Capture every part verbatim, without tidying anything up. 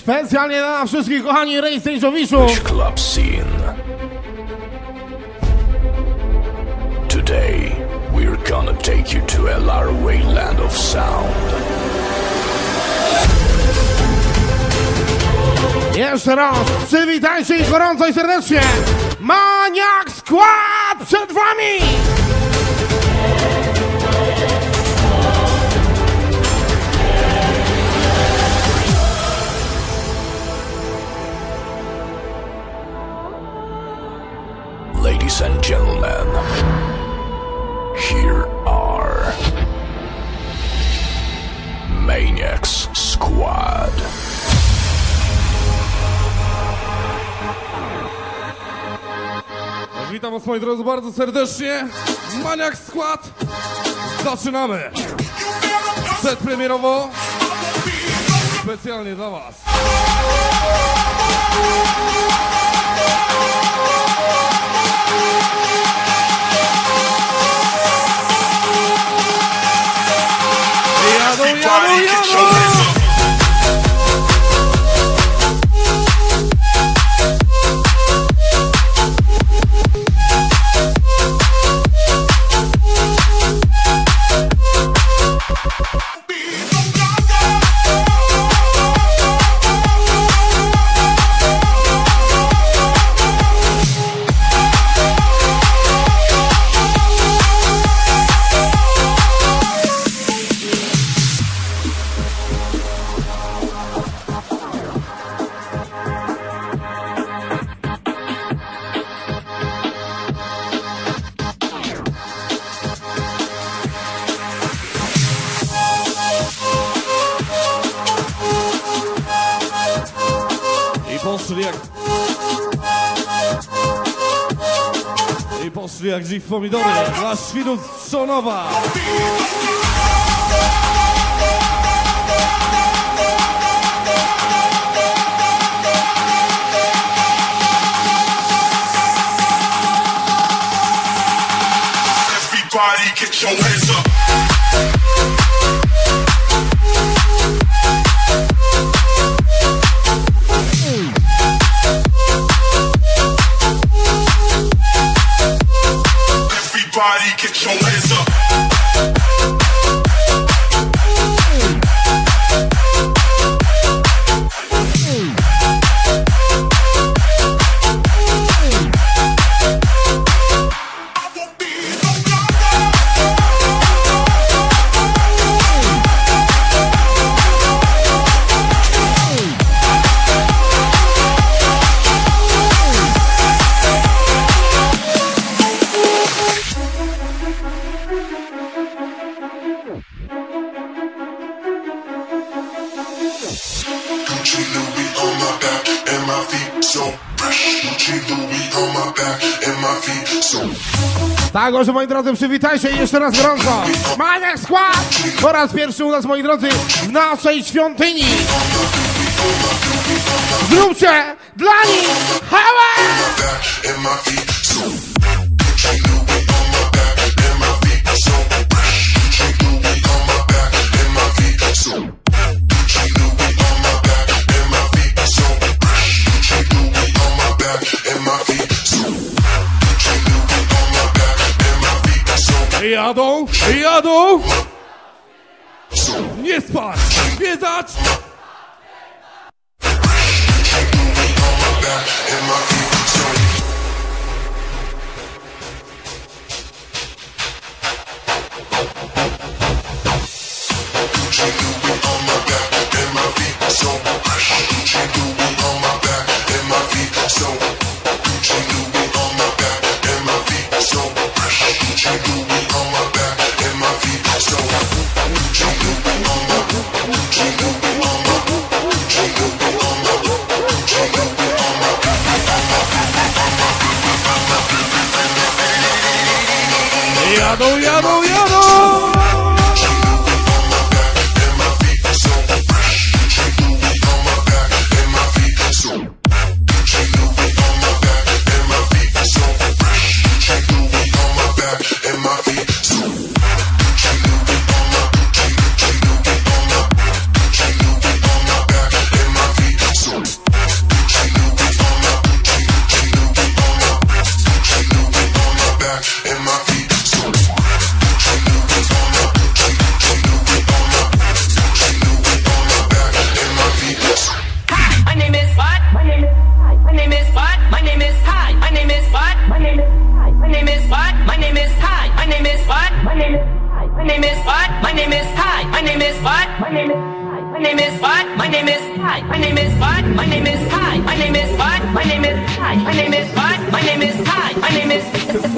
Specjalnie dla wszystkich kochani Rejsteńczowiczów. Club scene. Today we're gonna take you to L R W land of sound. Jeszcze raz przywitajcie ich gorąco i serdecznie. Maniak Skład przed wami. Ladies and gentlemen, here are Maniacs Squad. Witam was, moi drodzy, bardzo serdecznie. Maniacs Squad. Zaczynamy. Set premierowo. Specjalnie dla was. Jadą, jadą, jadą! I poszli jak dzik w pomidory dla świrów z Trzonowa. Everybody get your hands up. Everybody get your hands up. Tak, może moi drodzy, przywitajcie jeszcze raz gorąco. Maniak Skład po raz pierwszy u nas, moi drodzy, w naszej świątyni. Zróbcie dla nich hałas! Jadą, jadą! Nie spać, zwiedzać! Jadą, jadą, jadą! what? My name is hi. My name is what? My name is hi. My name is what? My name is hi. My name is what? My name is hi. My name is what? My name is hi. My name is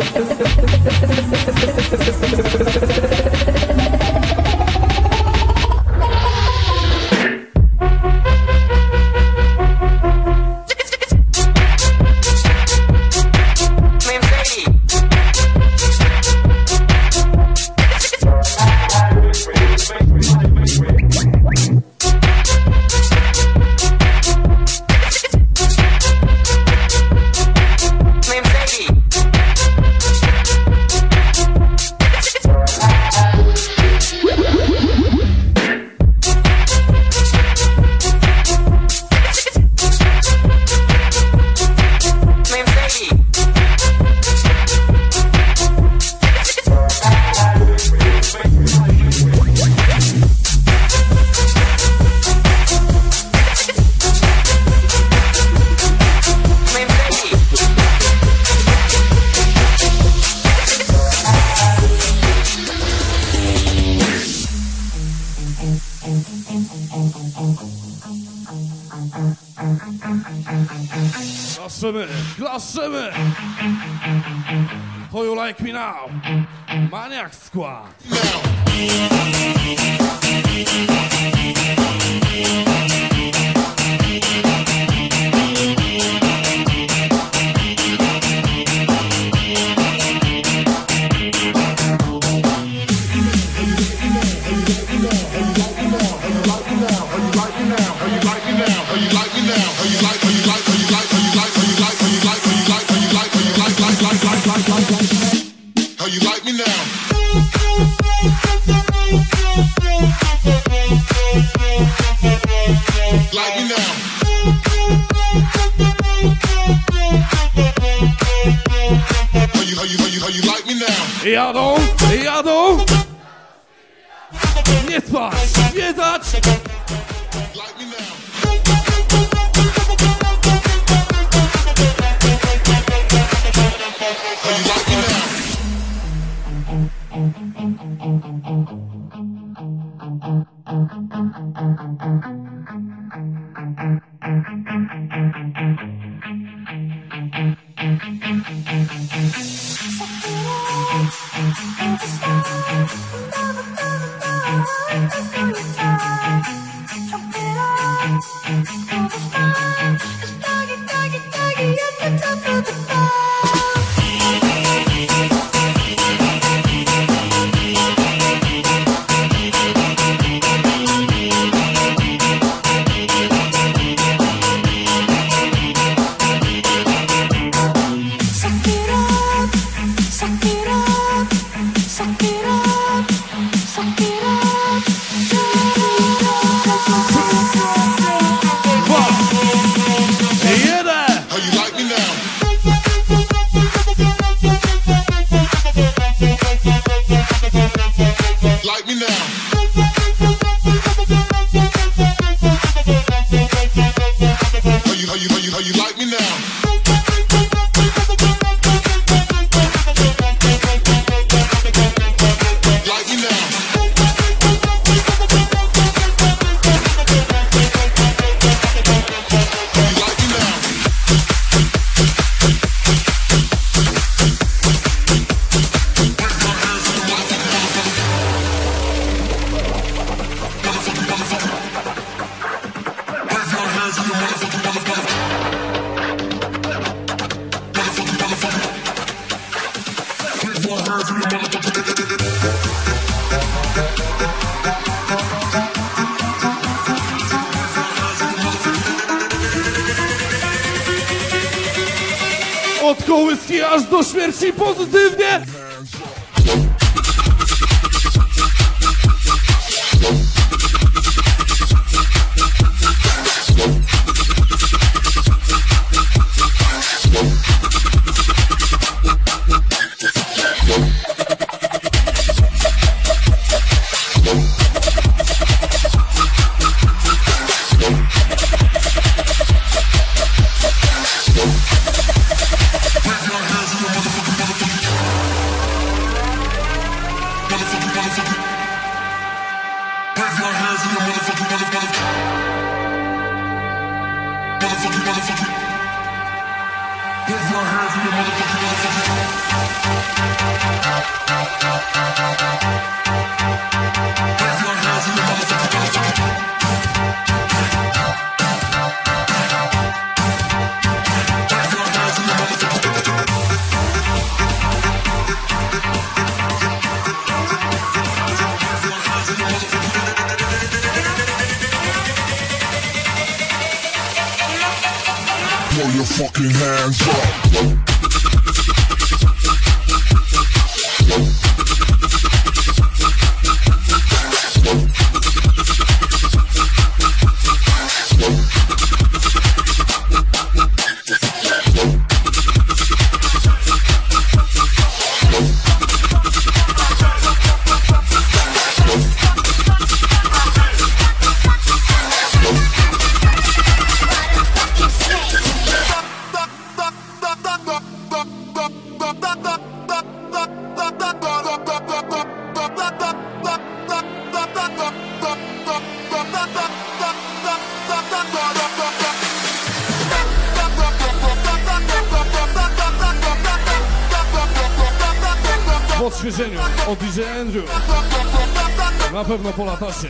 Klaszczymy, klaszczymy! How you like me now? Maniac Squad! How you like me now? Like me now? How you, how you, how you, how you like me now? Jadą, jadą! Nie spać, zwiedzać! Like me now? How you like me now? Like me now. How you, how you, how you, how you like me now? Like me now. How you like me now? Od kołyski aż do śmierci pozytywnie! hands in your motherfucking, motherfucking, motherfucking, motherfucking. Raise your hands in your motherfucking, motherfucking. Raise your hands in your motherfucking, motherfucking. Throw your fucking hands up. W odświeżeniu od D J Andrew. Na pewno po latasie.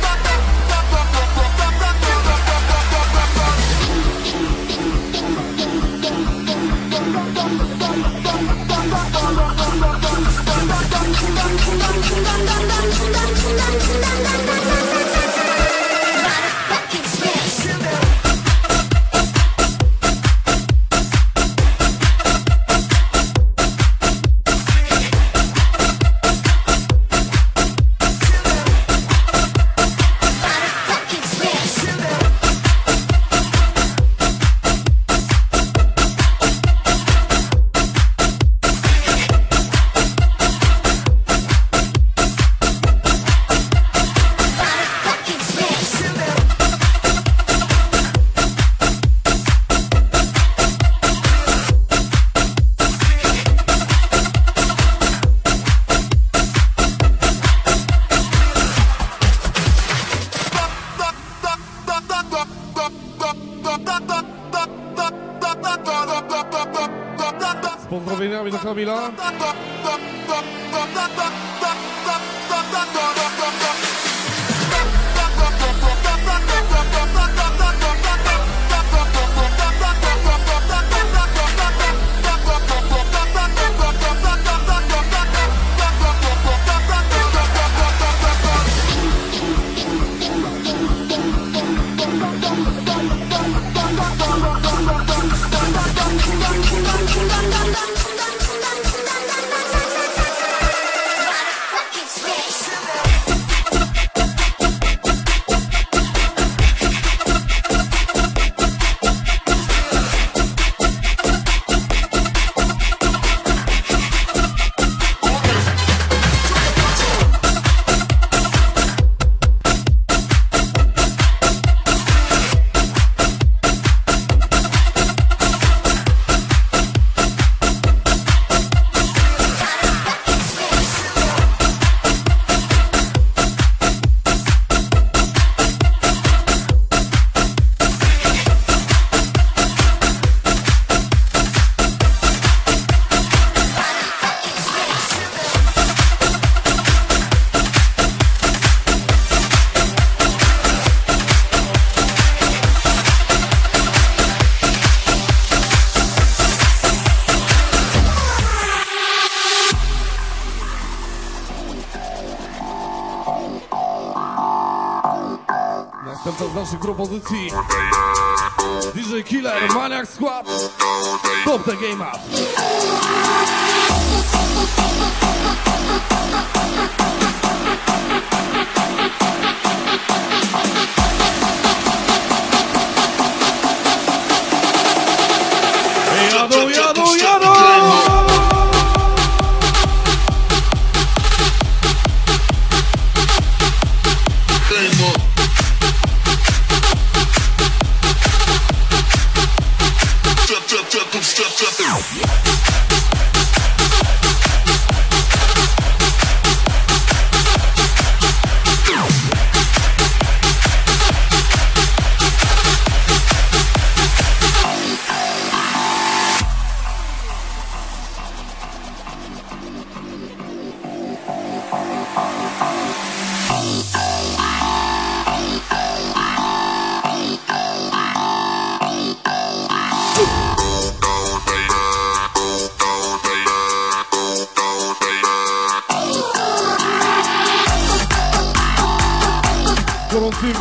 Z pozdrowieniami do Kamila. Następca z naszych propozycji D J Killer, Maniac Squad. Top the game up. Jadą, jadą, jadą!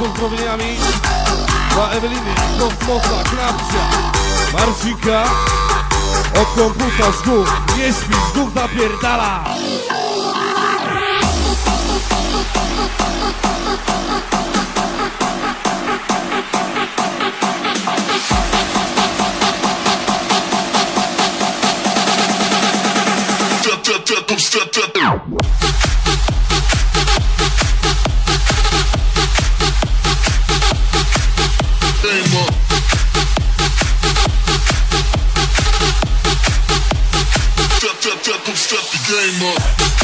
pozdrowieniami dla Eweliny, Kosmosa, Knapcia, Marcika. Od kompusa żgów, nie śpi, żgów zapierdala. Step, step, step. Game up. Step, step, step, don't step the game up.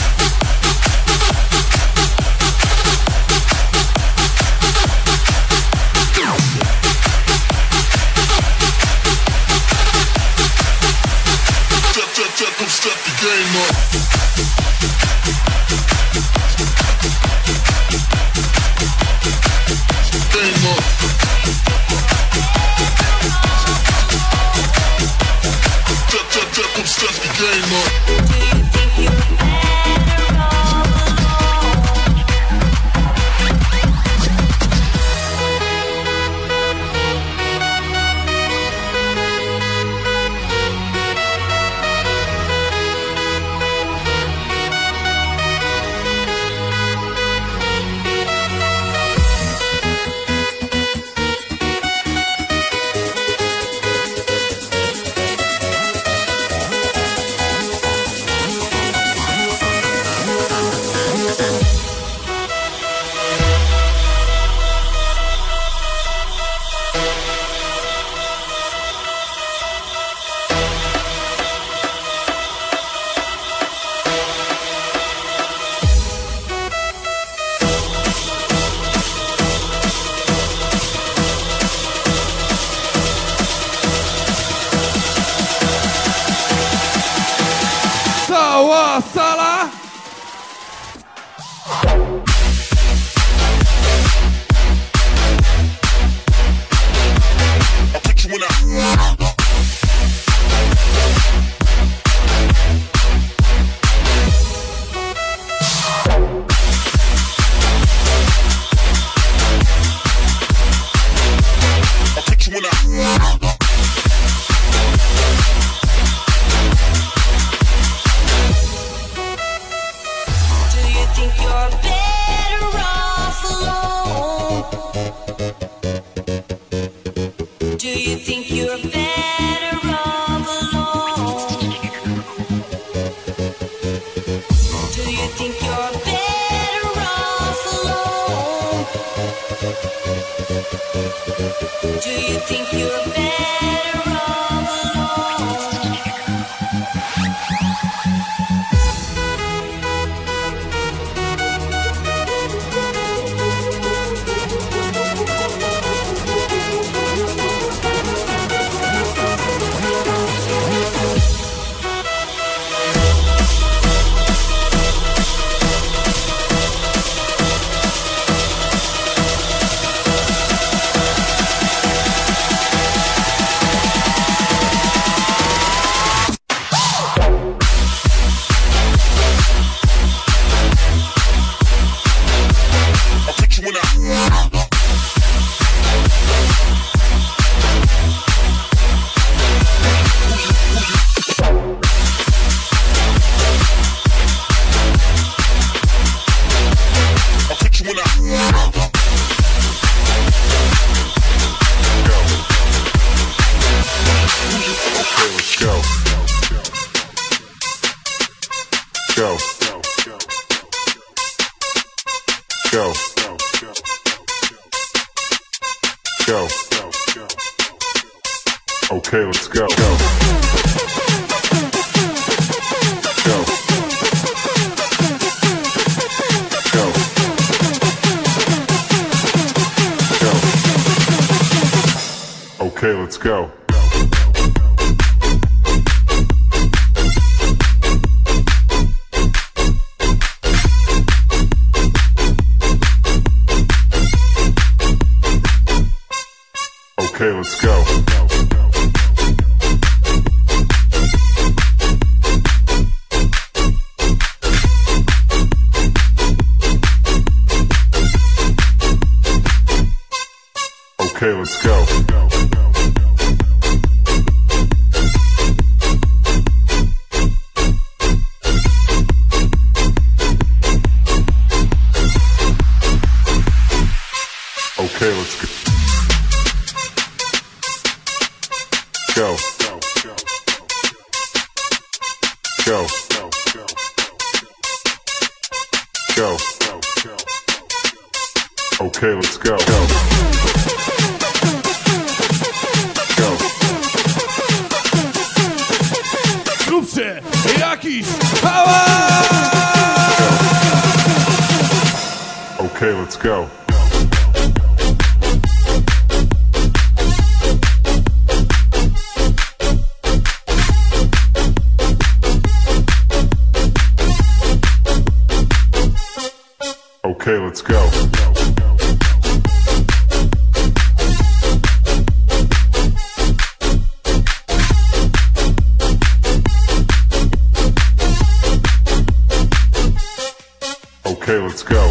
Step, step, step, don't step the game up. Game up. Step, step, step, don't step the game up. Cała sala. I'll put you in a. I'll put you in a. Do you think you're better off alone? Do you think you're better off alone? Do you think you're better off alone? Go. Go. Go. Okay, let's go. Go. Go. Go. Go. Okay, let's go. Okay, let's go. Okay, let's go. Okay, let's go. Go. Go. Go. Okay, let's go. Go. Go. Zróbcie jakiś hałas! Okay, let's go. Okay, let's go. Okay, let's go.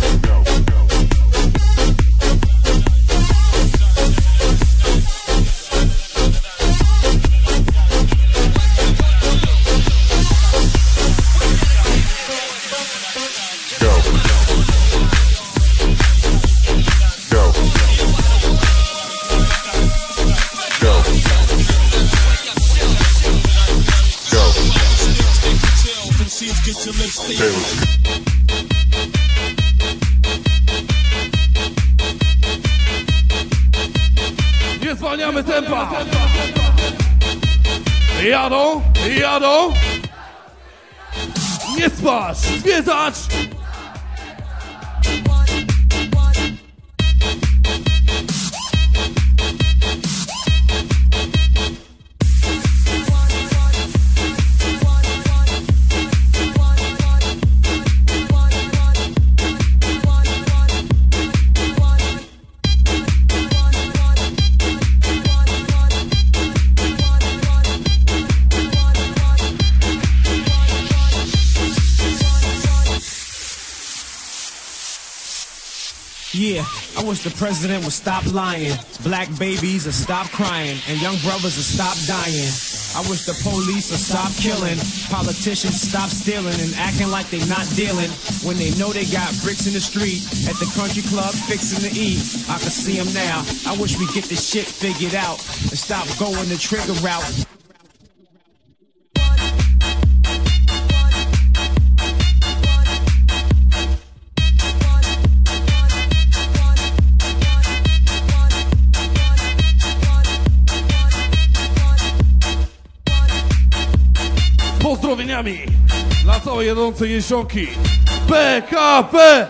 Nie zwalniamy tempa. Jadą, jadą. Nie spać, zwiedzać. Yeah, I wish the president would stop lying, black babies would stop crying, and young brothers would stop dying. I wish the police would stop killing, politicians stop stealing and acting like they not dealing when they know they got bricks in the street, at the country club fixing to eat. I can see them now. I wish we get this shit figured out and stop going the trigger route. Pozdrowieniami dla całej jedącej jesionki P K P.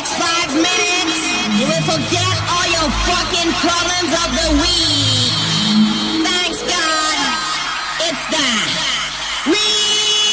next five minutes, you will forget all your fucking problems of the week. Thanks God, it's the weekend.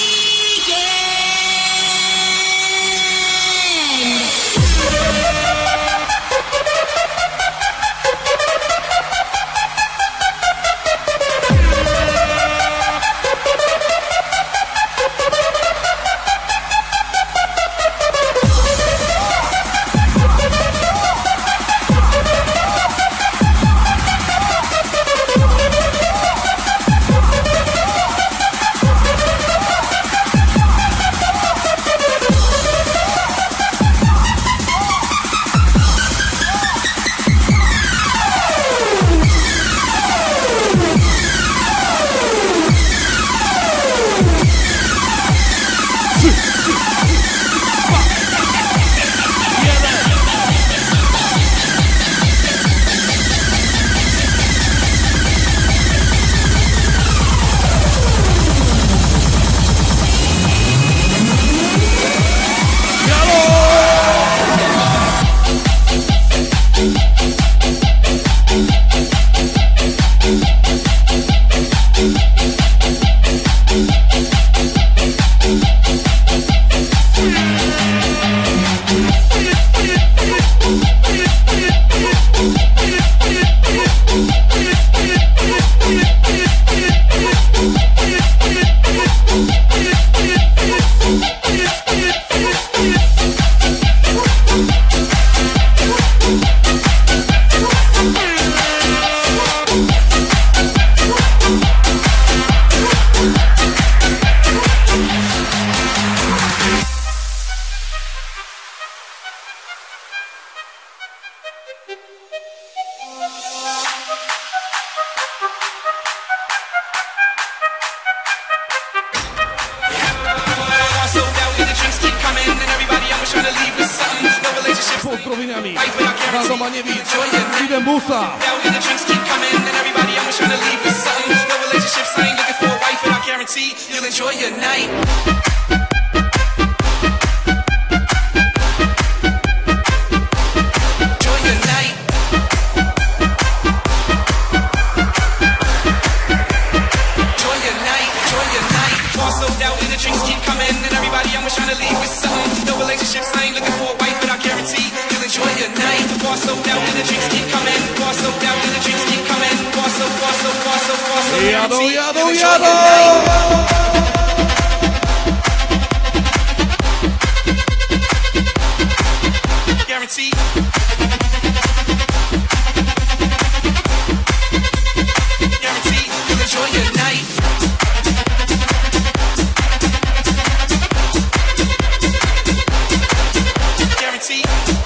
Pozdrowieniami Radomaniewicz, Idem Busa. You'll enjoy your night. Enjoy your night. Enjoy your night. Enjoy your night. Bar sold out and the drinks keep coming, and everybody always trying to leave with something. No relationships, I ain't looking for a wife, but I guarantee you'll enjoy your night. The bar sold out and the drinks keep coming. Bar sold out and the drinks keep coming. Bar sold, bar sold, bar sold, bar sold. Jadą, jadą, You'll enjoy jadą! your night. Guarantee. Guarantee you'll enjoy your night. Guarantee.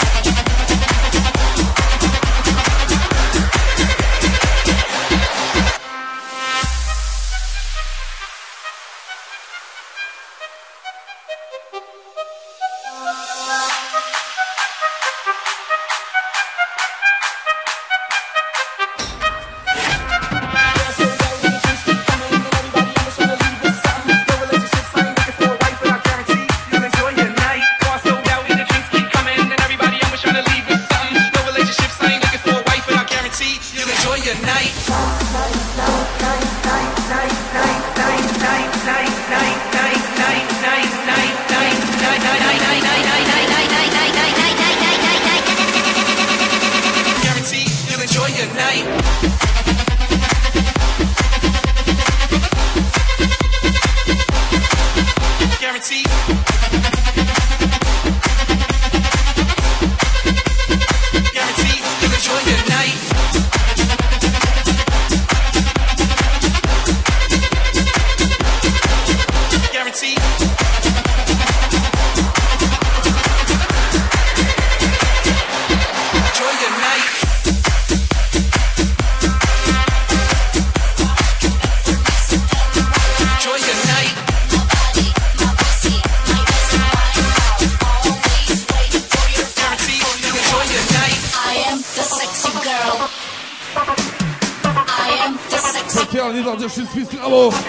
Specjalnie dla dziewczyn z kanałów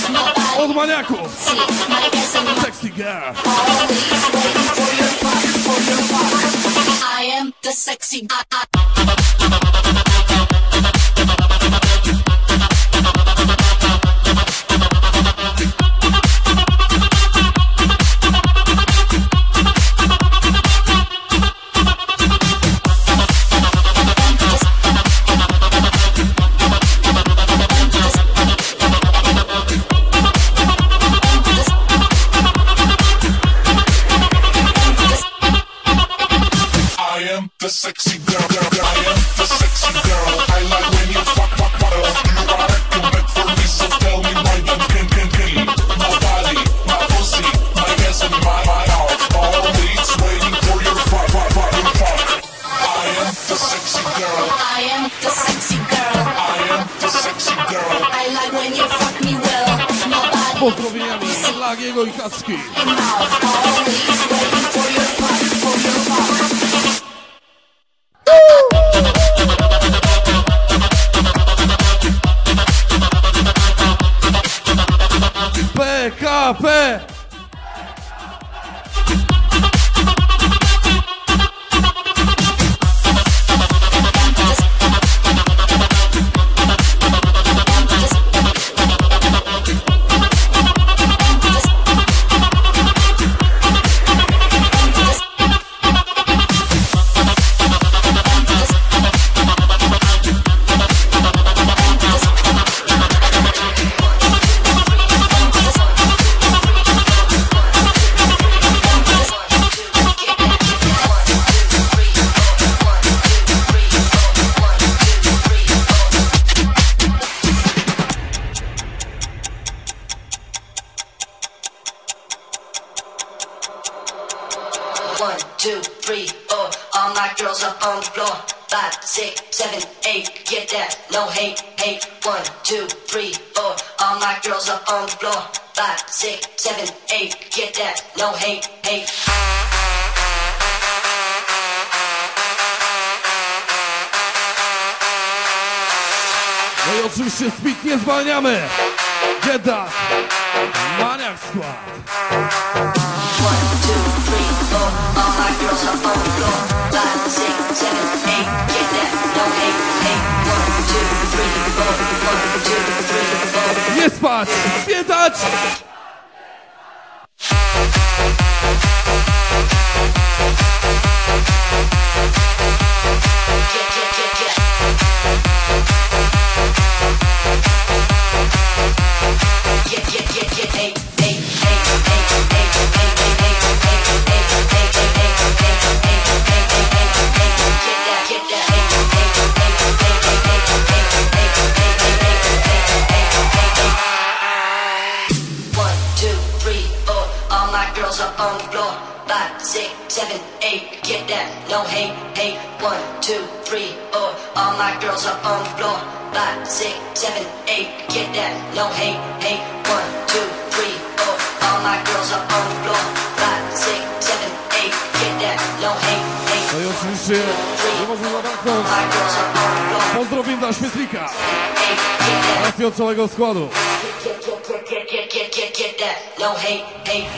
od maniaków. Sexy girl. for your heart. I am the sexy. I, I the sexy girl, girl, girl, I am the sexy girl. I like when you fuck, fuck, fuck. You are recommend for me, so tell me why you can, can, can. My body, my pussy, my ass and my, my heart. Always waiting for your fuck, fuck, fuck, fuck. I am the sexy girl. I am the sexy girl. I am the sexy girl. I like when you fuck me well. My body, Pozdrowieniami dla Giego i Kaczki. my mouth. Always waiting for your fuck, for your fuck. P K P! One, two, three, four. All my girls up on the floor. Five, six, seven, eight. Get that? No hate, hate. One, two, three, four. All my girls up on the floor. Five, six, seven, eight. Get that? No hate, hate. No i oczywiście speed nie zwalniamy. Get that. Maniac Squad. One, two, three, four. All my girls up on the floor. Five, six, seven, eight. Get that? No hate, hate. One, two, three, four. One, two, three, four. Nie spać, spiętać. Get, get, get, get. Get, get, get, get, eight, eight, eight, eight, eight, eight, eight, eight, eight, eight, eight, get that, get that, eight, eight, eight, eight, one, two, three, four. All my girls up on the floor. Five, six, seven, eight. Get that, no hate, hate. One, two, three, four. All my girls up on the floor. Five, six, seven, eight. Get that, no hate, hate. One, two, three, four. All my girls up on the floor. Five, six, seven, eight. Get that, no hate, hate. No i oczywiście nie można zabraknąć My girls up on the floor. pozdrowień dla Świetlika Eight, get that. oraz i od całego składu. Get, get, get, get, get, get, get, get that. No hate, hate.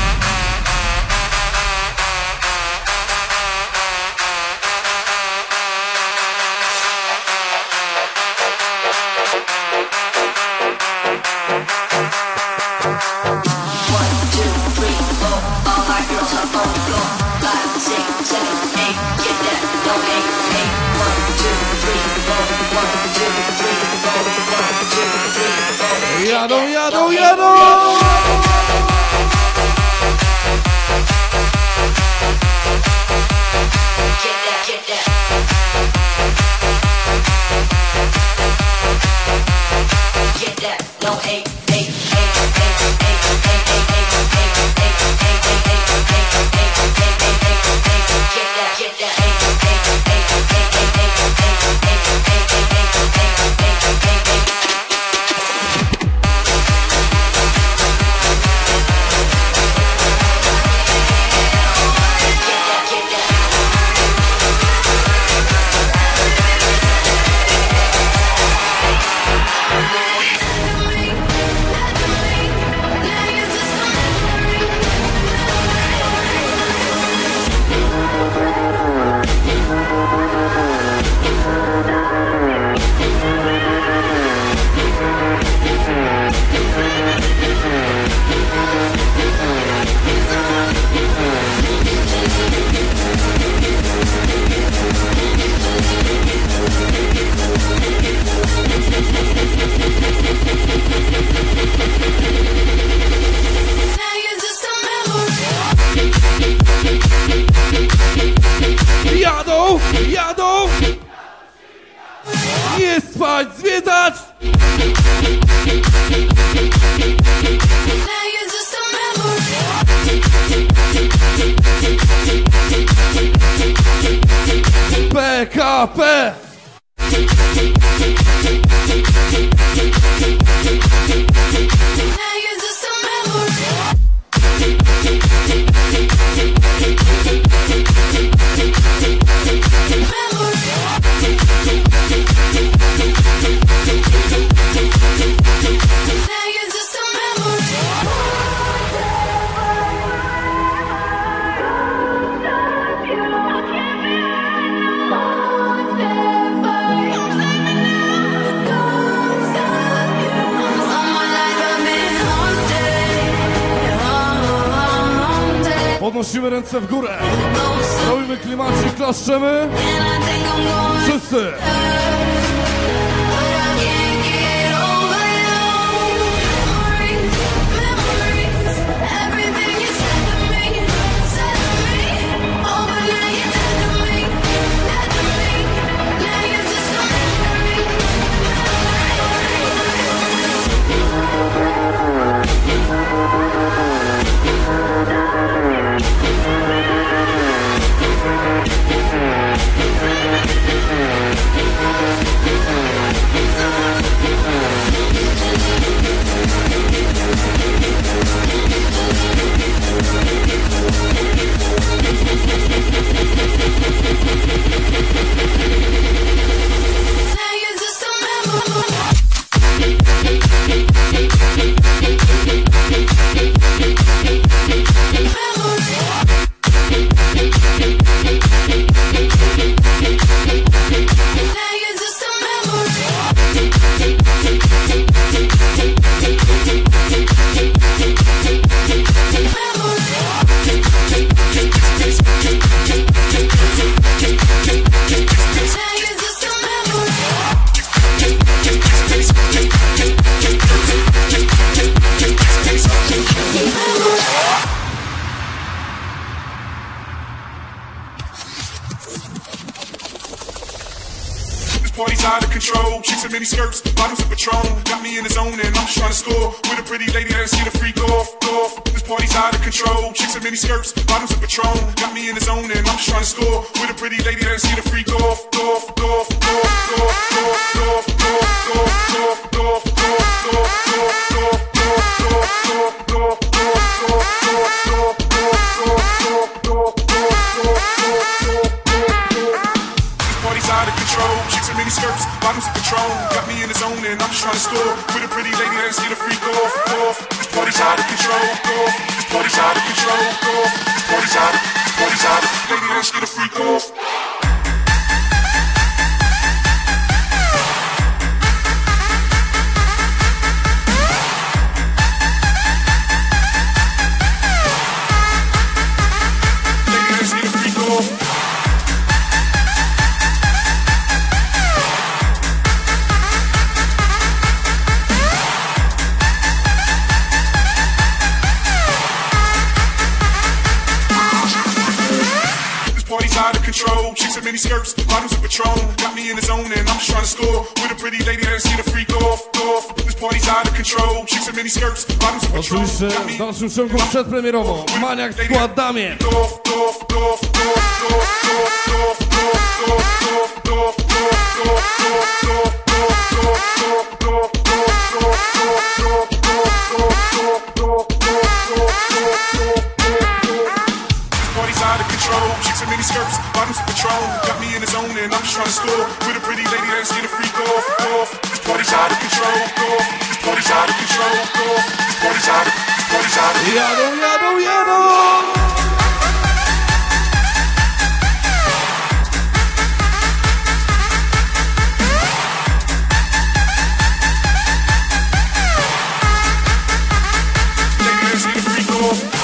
One, two, three, four. All my girls up on the floor. Five, six, seven, eight. Get that? No hate, hate. One, two, three, four. One, two, three, four. One, two, three, four. Jadą, jadą, jadą! Get that, get that. Get that, no hate, hate, hate, hate, hate, hate, hate, hate, hate, hate, hate, hate, hate, hate, hate, hate, get that, get that, hate, hate, hate, hate, hate, hate, hate, hate, hate, hate, hate, hate. jadą. Nie spać, zwiedzać. P K P. Podnosimy ręce w górę. Robimy klimacik, klaszczemy. Wszyscy. Party's out of control, chicks in mini skirts, bottles of Patron, got me in the zone and I'm just trying to score with a pretty lady that's here to freak off, off. This party's out of control, chicks in mini skirts, bottles of Patron, got me in the zone and I'm just trying to score with a pretty lady that's here to freak off, off, off, off, off, off, off, off, off, off, party's out of control, chicks in mini skirts, bottles of Patron, got me in the zone and I'm just trying to score with a pretty lady that's here to freak off, off. This party's out of control, off. This party's out of control, off. This party's out of, this party's out of, lady that's here to freak off. Lady that's here to freak off. Out of control, chicks in mini skirts, bottles of Patron, got me in the zone and I'm just trying to score with a pretty lady that's here to freak off, off. This party's out of control, chicks in mini skirts, bottles of Patron. Oczywiście w dalszym ciągu przedpremierowo Maniak Skład Damien. Party's out of control, chicks in mini skirts, bottles of Patron, got me in the zone and I'm just trying to score with a pretty lady that's here to freak off, off. This party's out of control, off. This party's out of control, off. This party's out of, this party's out of. Jadą, jadą, jadą! Lady that's here to freak off.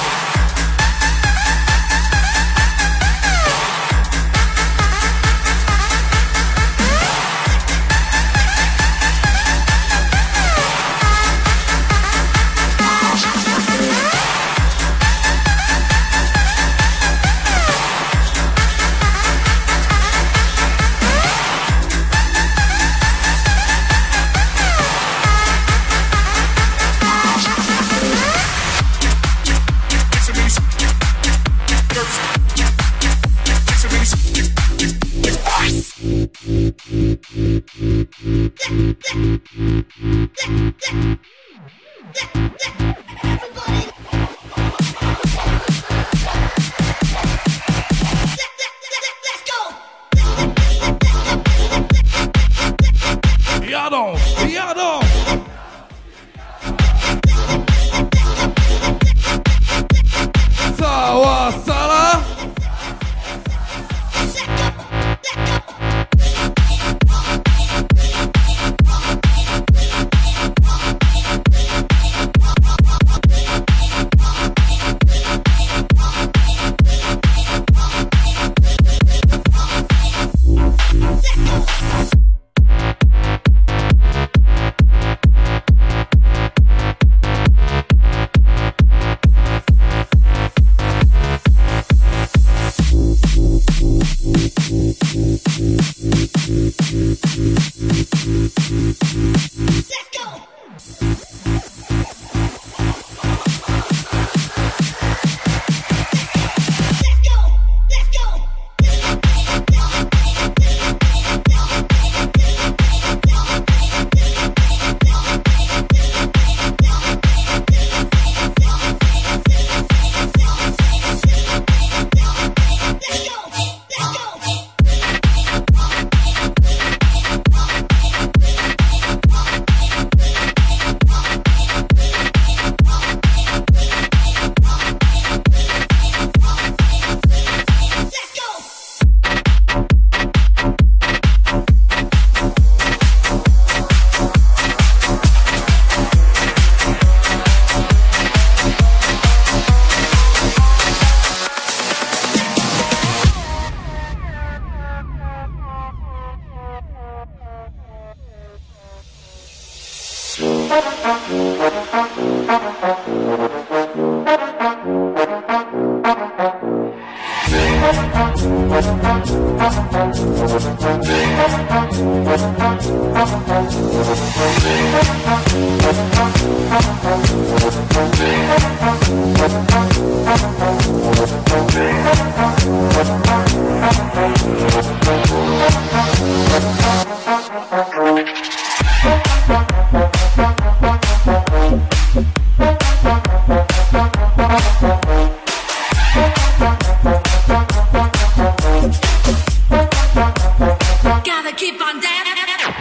Gotta keep on dancing.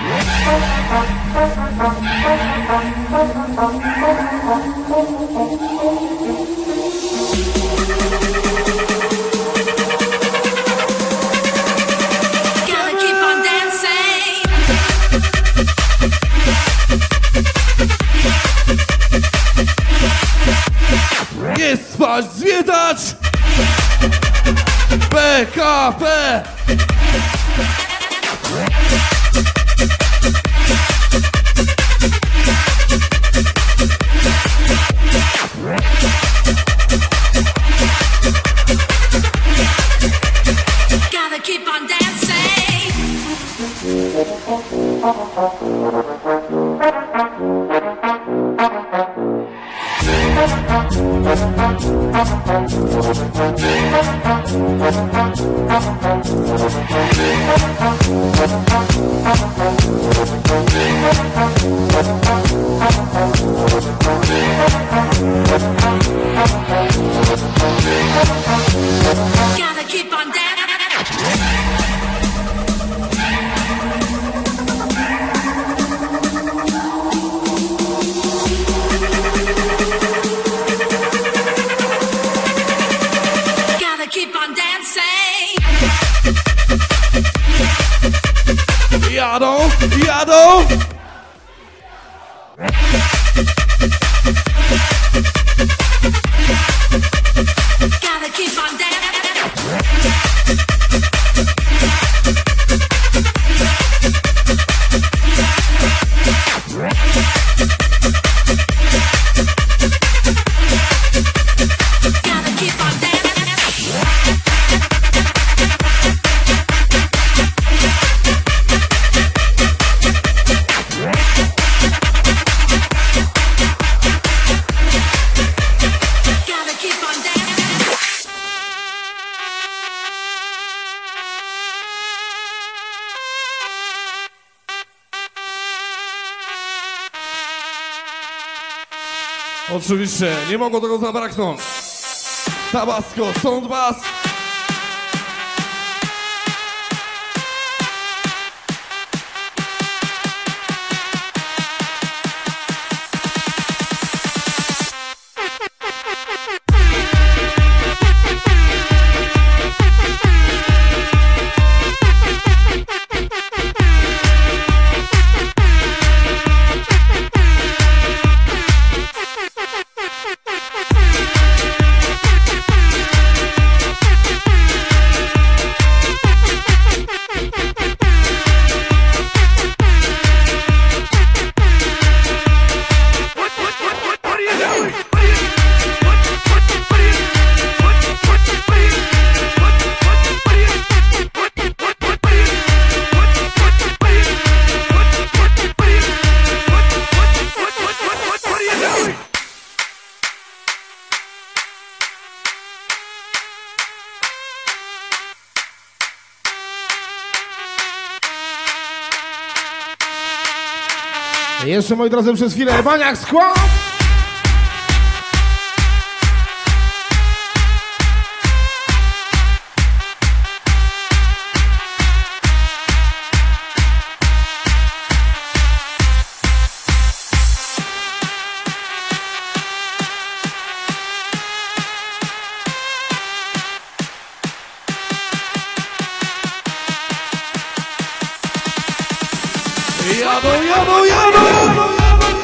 Gotta keep on dancing. Nie spać, zwiedzać! P K P! Gotta keep on dancing. Gotta keep on dancing. Gotta keep on dancing. Jadą, jadą! Gotta keep on dancing. Gotta keep on dancing. Gotta keep on dancing. Oczywiście, nie mogło tego zabraknąć. Tabasco, Sound Bass. Jeszcze, moi drodzy, przez chwilę Maniac Squad. Jadą, jadą, jadą, jadą!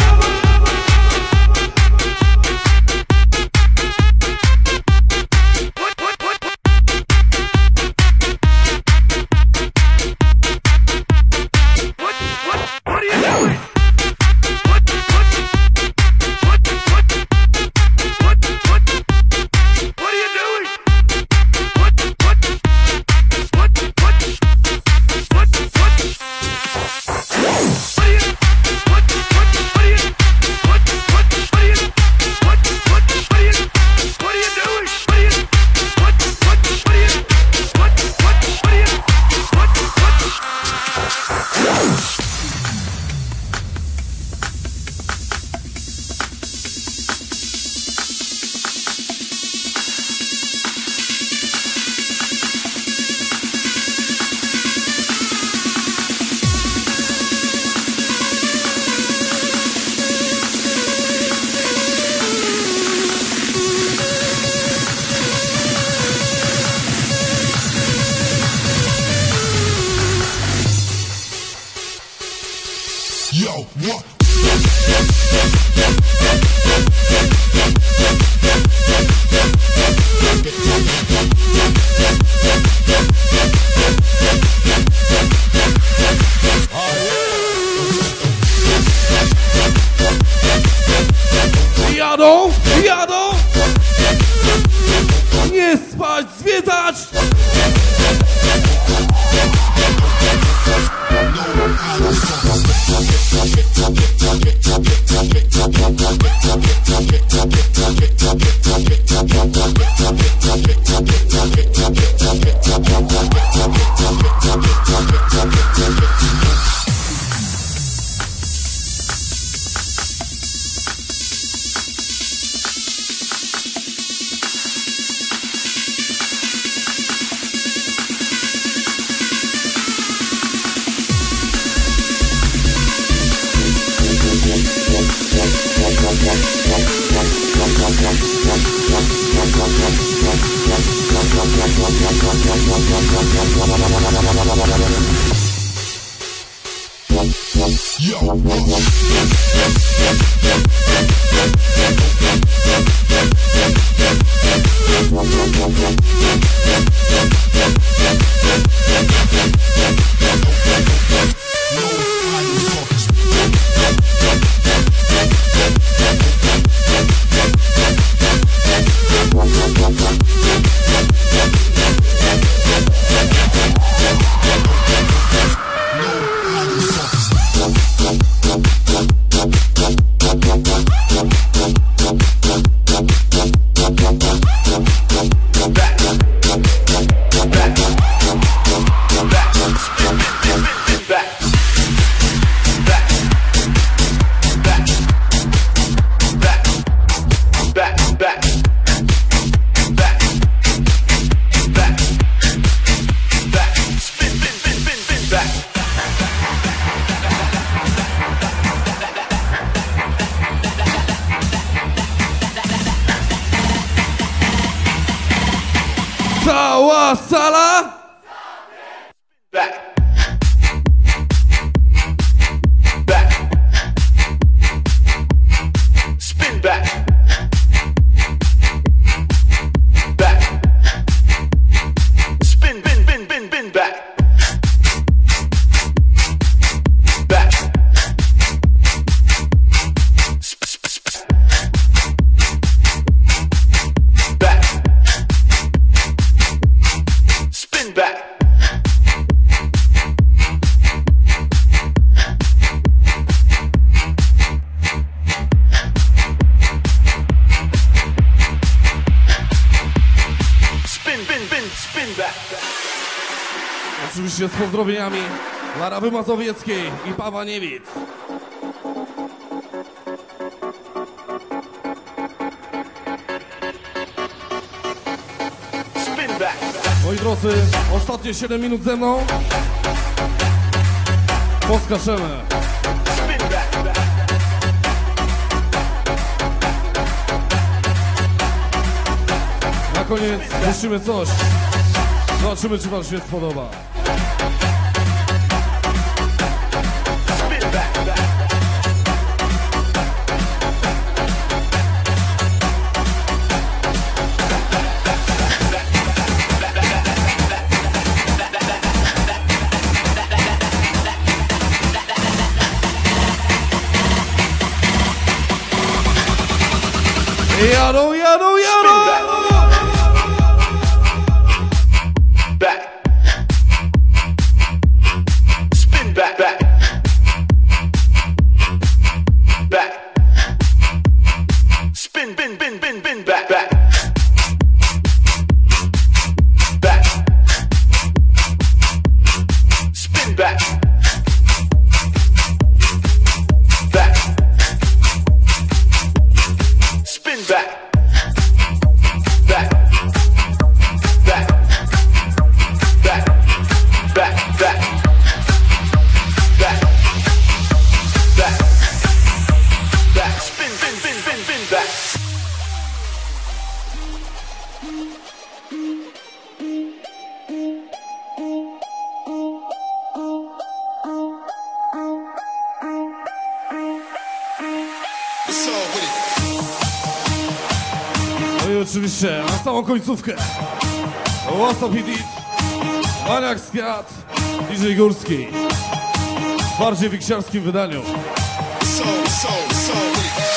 Yo, what? Jadą, jadą! Nie spać, zwiedzać! Cała sala! Back. Back. Spin back. Back. Spin, bin, bin, bin, bin back. Back. Sp, sp, sp. Back. Spin back. Spin, bin, bin, spin back. Oczywiście z pozdrowieniami dla Rawy Mazowieckiej i Pawła Niewic. drodzy, ostatnie siedem minut ze mną. Poskaczemy. Spin back, back. Na koniec puścimy coś. Zobaczymy, czy wam się spodoba. Spin back, back. Jadą, jadą, jadą! Back. Spin back, back. Back. Spin, bin, bin, bin, bin, back, back. Back. Spin back. Back. Spin back. Back. Back. Back. Back. Back. Back. Back. Back. Spin, bin, bin, bin, bin, back. What's up with it? No i oczywiście na samą końcówkę Łasa P D, Maniak Squad, D J Górski w bardziej wiksiarskim wydaniu. What's up, what's up, what's up with it?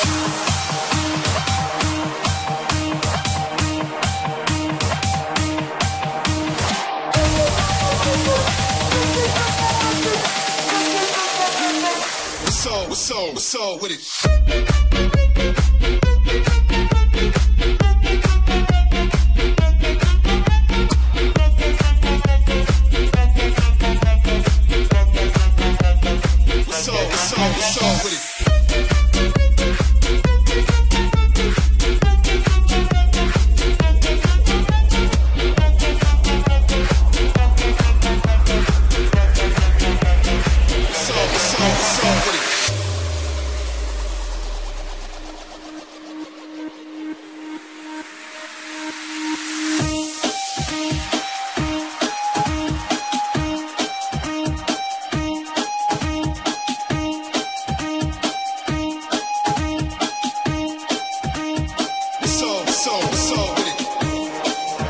What's up, what's up, what's up with it? What's up, what's up, what's up with it? What's up, what's up, what's up with it? What's up, what's up, what's up with it?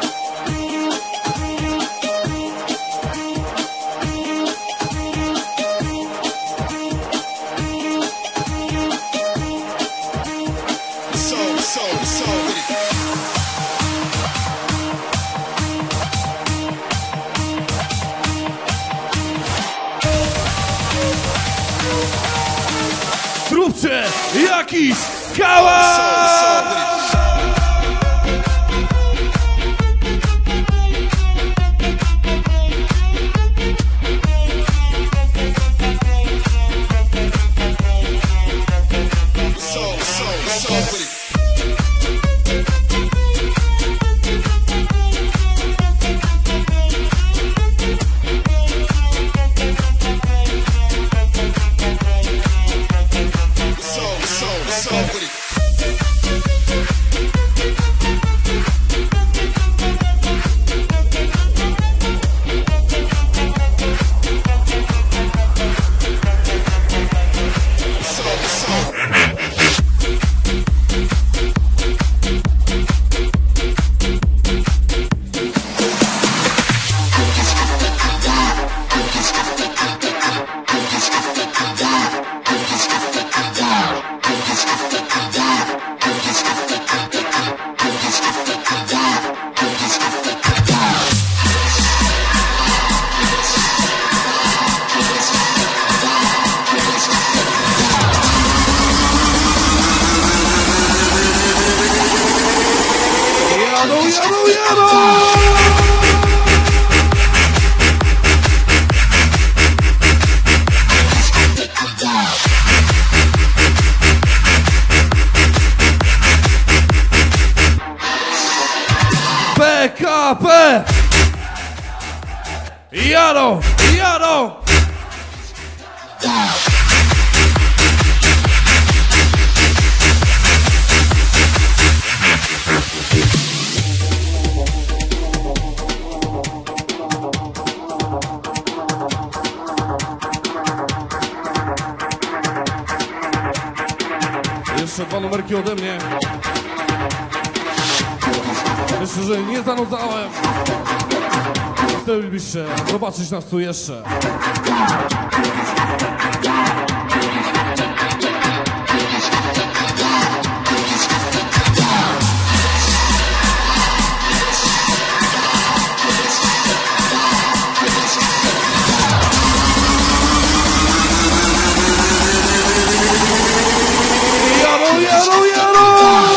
What's up, what's up, what's up with it? Zróbcie jakiś What's up, what's hałas! up with it? What's up, what's up, what's up with it? What's up, what's up, what's up with it? What's up, what's up? Jadą, jadą, jadą! P K P! Jadą, jadą! Jeszcze dwa numerki ode mnie. Myślę, że nie zanudzałem. Chcielibyście zobaczyć nas tu jeszcze. Jadą, jadą, jadą!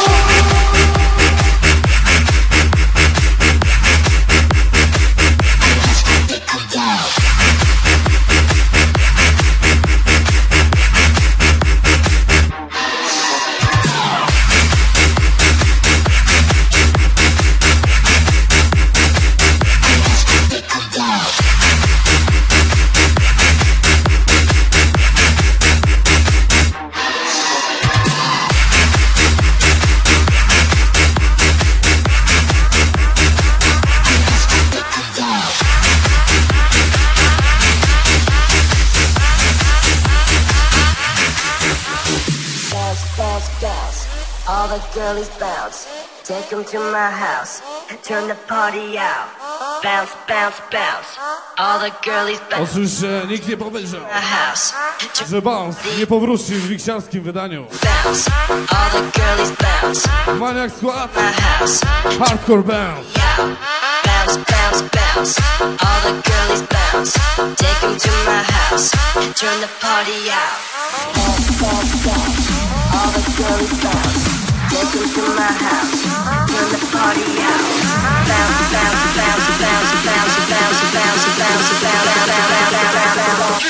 All the girlies bounce, take them to my house, turn the party out. Bounce, bounce, bounce. All the girlies bounce. Oczywiście nikt nie powiedział, My house, że bounce nie powróci w wiksiarskim wydaniu. bounce. All the girlies bounce. Maniac Squad, My house, hardcore bounce. yeah. Bounce, bounce, bounce. All the girlies bounce, take them to my house, turn the party out. Bounce, bounce, bounce. All the girlies bounce, take them to my house, turn the party out. Bounce, bounce, bounce, bounce, bounce, bounce, bounce, bounce, bounce, bounce, bounce, bounce, bounce.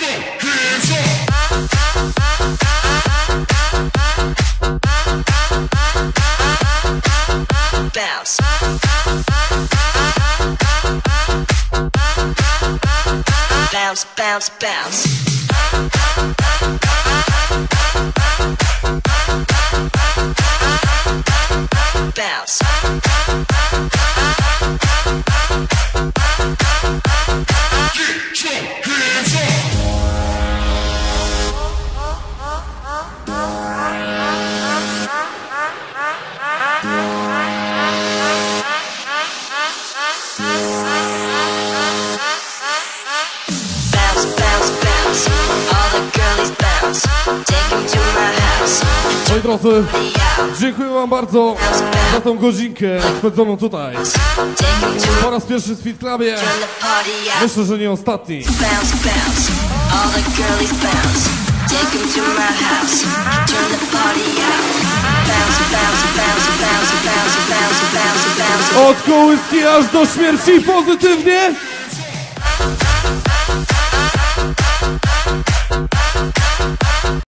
Bounce. Bounce, bounce, bounce. Bounce. Bounce, bounce, bounce. All the girlies bounce. Take them to my house. Moi drodzy, dziękuję wam bardzo za tą godzinkę spędzoną tutaj. Take them to Po raz pierwszy w Speed Clubie. turn the party out. Myślę, że nie ostatni. Bounce, bounce. All the girlies bounce. Take them to my house. Turn the party out. Bounce, bounce, bounce, bounce, bounce, bounce, bounce, bounce. Od kołyski aż do śmierci pozytywnie.